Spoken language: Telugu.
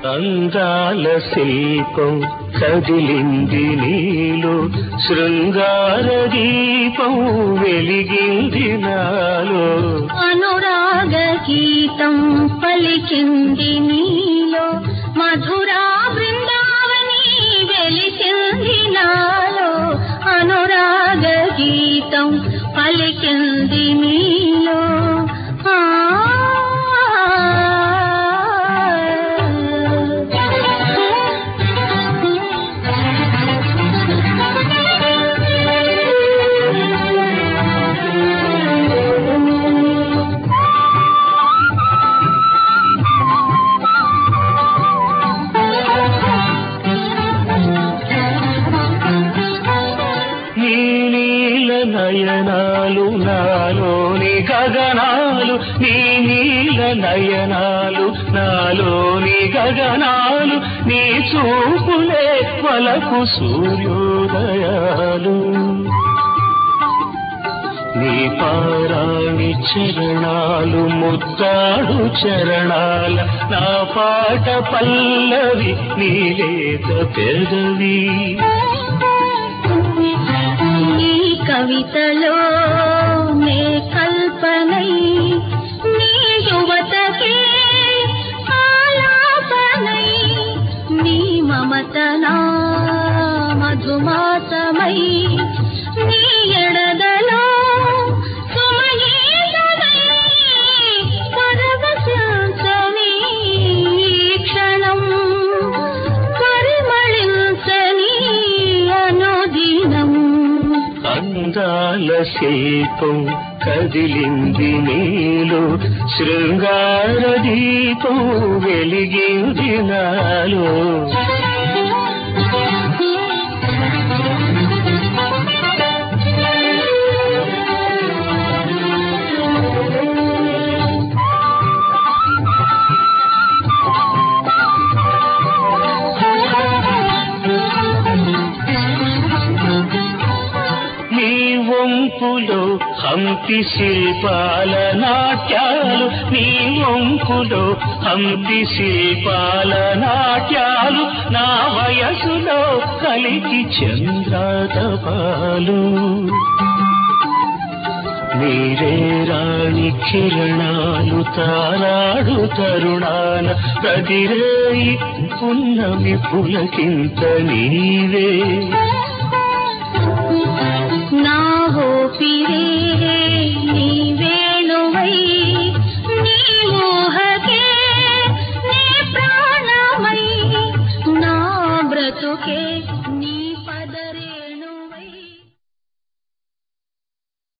అందాల శిల్పం కదిలింది నీలో, శృంగార దీపం వెలిగింది నాలో. అనురాగ గీతం పలికింది నీలో, మధురా బృందావని వెలిసింది నాలో. అనురాగ గీతం పలికింది నీలో. నయనాలు నాలోని గగనాలు, నీ నీల నయనాలు నాలోని గగనాలు, నీ చూపులే వలకు సూర్యోదయాలు. నీ పారాణి చరణాలు ముద్దాడు చరణాల, నా పాట పల్లవి నీ లేత పెదవి. కవితలో నే కల్పనై, నీ యువతకే ఆలాపనై, నీ మమతనా మధుమాసమై, నీ ఎడదలో సుమగీతమై పరవశించని క్షణం, పరిమళించని అనుదినం. అందాల శిల్పం కదిలింది నీలో, శృంగార దీపం వెలిగింది నాలో. వంపులో హంపి శిల్పాల నాట్యాలు, నీ వంపులో హంపి శిల్పాల నాట్యాలు, నా వయసులో కలికి చంద్రాతపాలు. నీరే రాణి కిరణాలు తారాడు తరుణాన, ప్రతిరేయి పున్నమి పులకింత నీవే. నా ఊపిరే నీ వేణువై, నీ మోహకే నీ ప్రాణమై, నా బ్రతుకే నీ